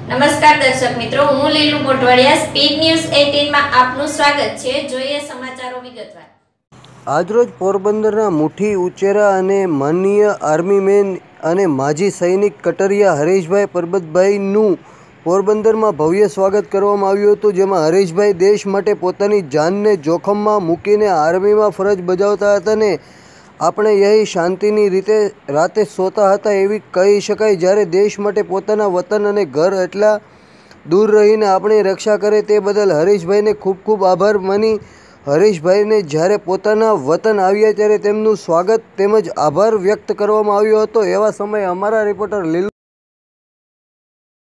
નમસ્કાર દર્શક મિત્રો, હું લીલુ મોટવાડિયા સ્પીડ ન્યૂઝ 18 માં આપનું સ્વાગત છે। જોઈએ સમાચારો વિગતવાર। આજરોજ પોરબંદરના મુઠ્ઠી ઉચેરા અને માનનીય આર્મી મેન અને માજી સૈનિક કટરિયા હરેશભાઈ પરબતભાઈનું પોરબંદરમાં ભવ્ય સ્વાગત કરવામાં આવ્યું હતું, જેમાં હરેશભાઈ દેશ માટે પોતાની જાનને જોખમમાં મૂકીને આર્મીમાં ફરજ બજાવતા હતા ને આપણે યહી શાંતિની રીતે રાતે સોતા હતા એવી કહી શકાય। જ્યારે દેશ માટે પોતાના વતન અને ઘર એટલા દૂર રહીને આપણી રક્ષા કરે તે બદલ હરેશભાઈને ખૂબ ખૂબ આભાર માની હરેશભાઈને જ્યારે પોતાના વતન આવ્યા ત્યારે તેમનું સ્વાગત તેમજ આભાર વ્યક્ત કરવામાં આવ્યો હતો। એવા સમયે અમારા રિપોર્ટર લીલુ